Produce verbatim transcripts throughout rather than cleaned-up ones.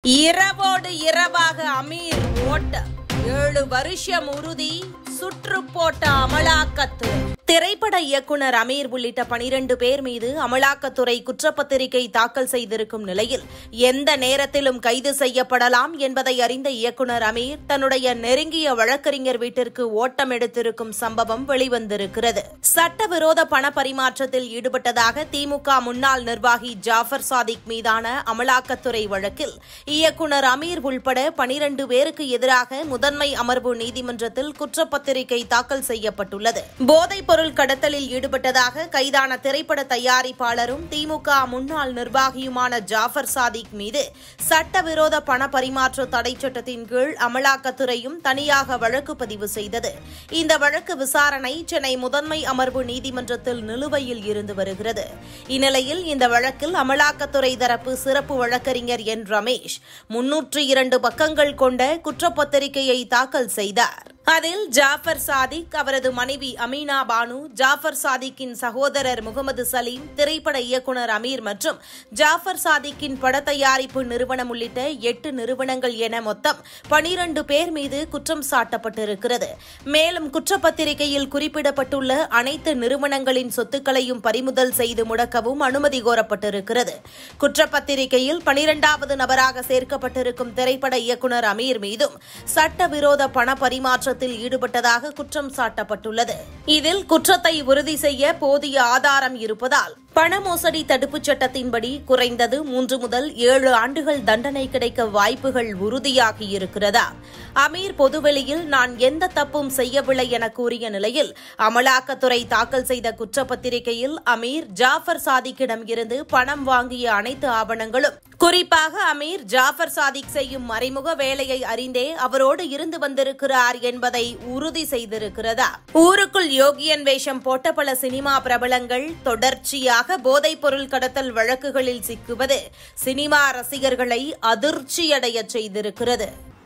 இரவோடு இரவாக அமீர் ஓட்ட ஏழு வருஷம் உறுதி சுற்று போட்ட அமலாக்கத்துறை. திரைப்பட இயக்குநர் அமீர் உள்ளிட்ட பனிரண்டு பேர் மீது அமலாக்கத்துறை குற்றப்பத்திரிகை தாக்கல் செய்திருக்கும் நிலையில் எந்த நேரத்திலும் கைது செய்யப்படலாம் என்பதை அறிந்த இயக்குநர் அமீர் தன்னுடைய நெருங்கிய வழக்கறிஞர் வீட்டிற்கு ஓட்டம் எடுத்திருக்கும் சம்பவம் வெளிவந்திருக்கிறது. சட்டவிரோத பண பரிமாற்றத்தில் ஈடுபட்டதாக திமுக முன்னாள் நிர்வாகி ஜாஃபர் சாதிக் மீதான அமலாக்கத்துறை வழக்கில் இயக்குநர் அமீர் உள்பட பனிரண்டு பேருக்கு எதிராக முதன்மை அமர்வு நீதிமன்றத்தில் குற்றப்பத்திரிகை தாக்கல் செய்யப்பட்டுள்ளது. போதைப் பொருள் கடத்தலில் ஈடுபட்டதாக கைதான திரைப்பட தயாரிப்பாளரும் திமுக முன்னாள் நிர்வாகியுமான ஜாஃபர் சாதிக் மீது சட்டவிரோத பண பரிமாற்ற தடை சட்டத்தின் கீழ் அமலாக்கத்துறையும் தனியாக வழக்கு பதிவு செய்தது. இந்த வழக்கு விசாரணை சென்னை முதன்மை அமர்வு நீதிமன்றத்தில் நிலுவையில் இருந்து வருகிறது. இந்நிலையில் இந்த வழக்கில் அமலாக்கத்துறை தரப்பு சிறப்பு வழக்கறிஞர் என் ரமேஷ் முன்னூற்று இரண்டு பக்கங்கள் கொண்ட குற்றப்பத்திரிகையை தாக்கல் செய்தார். அதில் ஜாஃபர் சாதிக், அவரது மனைவி அமீனா பானு, ஜாஃபர் சாதிக்கின் சகோதரர் முகமது சலீம், திரைப்பட இயக்குநர் அமீர் மற்றும் ஜாஃபர் சாதிக்கின் பட தயாரிப்பு நிறுவனம் உள்ளிட்ட எட்டு நிறுவனங்கள் என மொத்தம் பனிரண்டு பேர் மீது குற்றம் சாட்டப்பட்டிருக்கிறது. மேலும் குற்றப்பத்திரிகையில் குறிப்பிடப்பட்டுள்ள அனைத்து நிறுவனங்களின் சொத்துக்களையும் பறிமுதல் செய்து முடக்கவும் அனுமதி கோரப்பட்டிருக்கிறது. குற்றப்பத்திரிகையில் பனிரெண்டாவது நபராக சேர்க்கப்பட்டிருக்கும் திரைப்பட இயக்குநர் அமீர் மீதும் சட்டவிரோத பண பரிமாற்ற ஈடுபட்டதாக குற்றம் சாட்டப்பட்டுள்ளது. இதில் குற்றத்தை உறுதி செய்ய போதிய ஆதாரம் இருப்பதால் பண மோசடி தடுப்புச் சட்டத்தின்படி குறைந்தது மூன்று முதல் ஏழு ஆண்டுகள் தண்டனை கிடைக்க வாய்ப்புகள் உறுதியாகியிருக்கிறதா? அமீர் பொதுவெளியில் நான் எந்த தப்பும் செய்யவில்லை என கூறிய நிலையில் அமலாக்கத்துறை தாக்கல் செய்த குற்றப்பத்திரிகையில் அமீர் ஜாஃபர் சாதிக்கிடம் இருந்து பணம் வாங்கிய அனைத்து ஆவணங்களும், குறிப்பாக அமீர் ஜாஃபர் சாதிக் செய்யும் மறைமுக வேலையை அறிந்தே அவரோடு இருந்து வந்திருக்கிறார் என்பதை உறுதி செய்திருக்கிறதா? ஊருக்குள் யோகியன் வேஷம் போட்ட பல சினிமா பிரபலங்கள் தொடர்ச்சியாக போதைப் பொருள் கடத்தல் வழக்குகளில் சிக்குவது சினிமா ரசிகர்களை அதிர்ச்சியடைய செய்திருக்கிறது.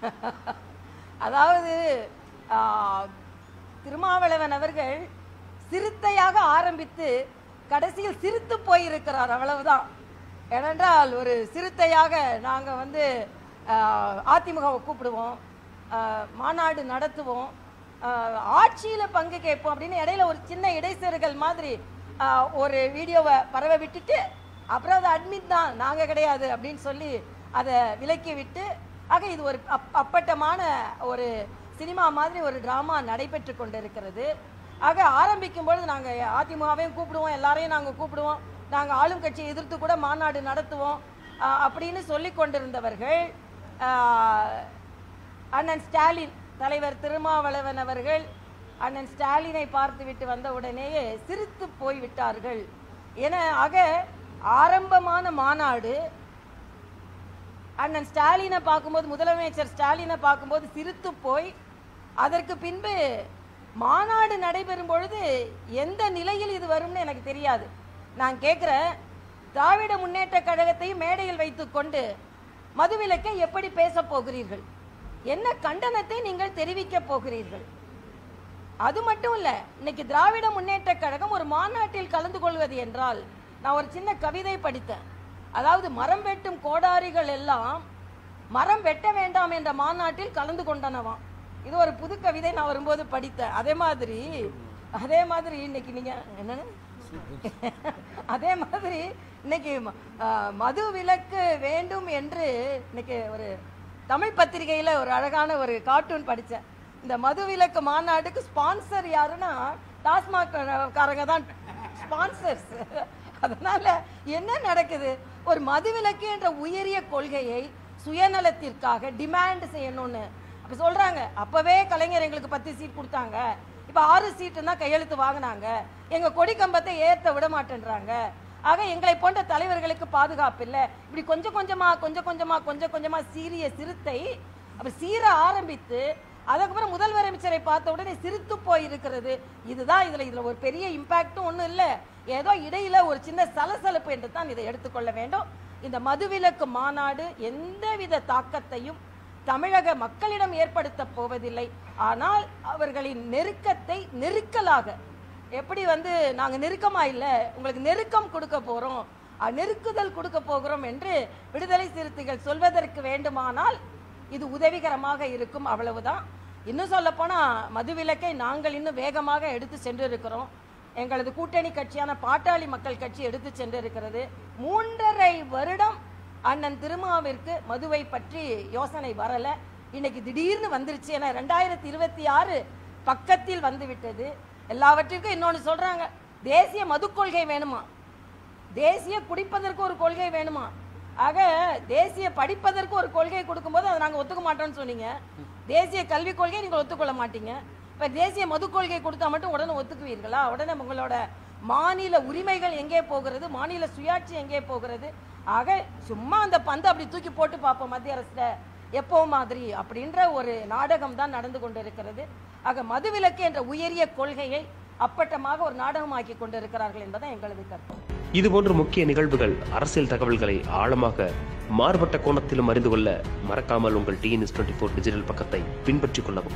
அதாவது திருமாவளவன் அவர்கள் சிறுத்தையாக ஆரம்பித்து கடைசியில் சிரித்து போயிருக்கிறார், அவ்வளவுதான். ஏனென்றால் ஒரு சிறுத்தையாக நாங்கள் வந்து அதிமுகவை கூப்பிடுவோம், மாநாடு நடத்துவோம், ஆட்சியில் பங்கு கேட்போம் அப்படின்னு இடையில ஒரு சின்ன இடைச்செருகல் மாதிரி ஒரு வீடியோவை பரவ விட்டுட்டு அப்புறம் அதை அட்மிட் தான், நாங்கள் கிடையாது அப்படின்னு சொல்லி அதை விலக்கி விட்டு, ஆக இது ஒரு அப் அப்பட்டமான ஒரு சினிமா மாதிரி ஒரு ட்ராமா நடைபெற்று கொண்டு இருக்கிறது. ஆக ஆரம்பிக்கும் பொழுது நாங்கள் அதிமுகவையும் கூப்பிடுவோம், எல்லாரையும் நாங்கள் கூப்பிடுவோம், நாங்கள் ஆளும் கட்சியை எதிர்த்து கூட மாநாடு நடத்துவோம் அப்படின்னு சொல்லி கொண்டிருந்தவர்கள் அண்ணன் ஸ்டாலின், தலைவர் திருமாவளவன் அவர்கள் அண்ணன் ஸ்டாலினை பார்த்து விட்டு வந்த உடனேயே சிரித்து போய்விட்டார்கள் என. ஆக ஆரம்பமான மாநாடு அண்ணன் ஸ்டாலினை பார்க்கும்போது, முதலமைச்சர் ஸ்டாலினை பார்க்கும்போது சிரித்து போய், அதற்கு பின்பு மாநாடு நடைபெறும் பொழுது எந்த நிலையில் இது வரும்னு எனக்கு தெரியாது. நான் கேட்குறேன், திராவிட முன்னேற்ற கழகத்தையும் மேடையில் வைத்துக் கொண்டு மதுவிலக்கை எப்படி பேச போகிறீர்கள்? என்ன கண்டனத்தை நீங்கள் தெரிவிக்க போகிறீர்கள்? அது மட்டும் இல்ல, இன்னைக்கு திராவிட முன்னேற்ற கழகம் ஒரு மாநாட்டில் கலந்து கொள்வது என்றால், நான் ஒரு சின்ன கவிதை படித்தேன். அதாவது மரம் வெட்டும் கோடாரிகள் எல்லாம் மரம் வெட்ட வேண்டாம் என்ற மாநாட்டில் கலந்து கொண்டனவாம். இது ஒரு புது கவிதை நான் வரும்போது படித்தேன். அதே மாதிரி அதே மாதிரி இன்னைக்கு நீங்க என்ன அதே மாதிரி இன்னைக்கு மது விலக்கு வேண்டும் என்று இன்னைக்கு ஒரு தமிழ் பத்திரிகையில ஒரு அழகான ஒரு கார்ட்டூன் படித்தேன். இந்த மதுவிலக்கு மாநாட்டுக்கு ஸ்பான்சர் யாருன்னா டாஸ்மாக் காரங்க தான் ஸ்பான்சர்ஸ். அதனால என்ன நடக்குது? ஒரு மதுவிலக்கு என்ற உயரிய கொள்கையை சுயநலத்திற்காக டிமாண்ட் செய்யணும்னு அப்ப சொல்றாங்க. அப்பவே கலைஞர் எங்களுக்கு பத்து சீட் கொடுத்தாங்க, இப்ப ஆறு சீட்டு தான் கையெழுத்து வாங்கினாங்க, எங்க கொடி கம்பத்தை ஏற்ற விட மாட்டேன்றாங்க. ஆக எங்களை போன்ற தலைவர்களுக்கு பாதுகாப்பு இல்லை. இப்படி கொஞ்சம் கொஞ்சமா கொஞ்சம் கொஞ்சமா கொஞ்சம் கொஞ்சமா சீரிய சிறுத்தை அப்ப சீர ஆரம்பித்து அதுக்கப்புறம் முதல்வர் அமைச்சரை பார்த்த உடனே சிரித்து போயிருக்கிறது. இதுதான் இதுல இதுல ஒரு பெரிய இம்பாக்டும் ஒன்றும் இல்லை, ஏதோ இடையில ஒரு சின்ன சலசலப்பு என்று தான் இதை எடுத்துக்கொள்ள வேண்டும். இந்த மதுவிலக்கு மாநாடு எந்தவித தாக்கத்தையும் தமிழக மக்களிடம் ஏற்படுத்த போவதில்லை. ஆனால் அவர்களின் நெருக்கத்தை நெருக்கலாக எப்படி வந்து நாங்கள் நெருக்கமா இல்லை உங்களுக்கு நெருக்கம் கொடுக்க போறோம் நெருக்குதல் கொடுக்க போகிறோம் என்று விடுதலை சிறுத்தைகள் சொல்வதற்கு வேண்டுமானால் இது உதவிகரமாக இருக்கும், அவ்வளவுதான். இன்னும் சொல்ல போனா மதுவிலக்கை நாங்கள் இன்னும் வேகமாக எடுத்து சென்றிருக்கிறோம். எங்களது கூட்டணி கட்சியான பாட்டாளி மக்கள் கட்சி எடுத்து சென்றிருக்கிறது. மூன்றரை வருடம் அண்ணன் திருமாவிற்கு மதுவை பற்றி யோசனை வரல, இன்னைக்கு திடீர்னு வந்துருச்சு. ஏன்னா ரெண்டாயிரத்தி இருபத்தி ஆறு பக்கத்தில் வந்து விட்டது. எல்லாவற்றிற்கும் இன்னொன்று சொல்றாங்க, தேசிய மது கொள்கை வேணுமா, தேசிய குடிப்பதற்கு ஒரு கொள்கை வேணுமா. ஆக தேசிய படிப்பதற்கு ஒரு கொள்கை கொடுக்கும்போது அதை நாங்கள் ஒத்துக்க மாட்டோம்னு சொன்னீங்க. தேசிய கல்விக் கொள்கையை நீங்கள் ஒத்துக்கொள்ள மாட்டீங்க. இப்போ தேசிய மது கொள்கை கொடுத்தா மட்டும் உடனே ஒத்துக்குவீர்களா? உடனே உங்களோட மாநில உரிமைகள் எங்கே போகிறது, மாநில சுயாட்சி எங்கே போகிறது? ஆக சும்மா அந்த பந்து அப்படி தூக்கி போட்டு பார்ப்போம் மத்திய அரசுல எப்போ மாதிரி அப்படின்ற ஒரு நாடகம் தான் நடந்து கொண்டிருக்கிறது. ஆக மதுவிலக்கு என்ற உயரிய கொள்கையை அப்பட்டமாக ஒரு நாடகமாக்கி கொண்டிருக்கிறார்கள் என்பதான் எங்களது கருத்து. இதுபோன்ற முக்கிய நிகழ்வுகள், அரசியல் தகவல்களை ஆழமாக மாறுபட்ட கோணத்திலும் அறிந்து கொள்ள மறக்காமல் உங்கள் T N S twenty four digital பக்கத்தை பின்பற்றிக் கொள்ளவும்.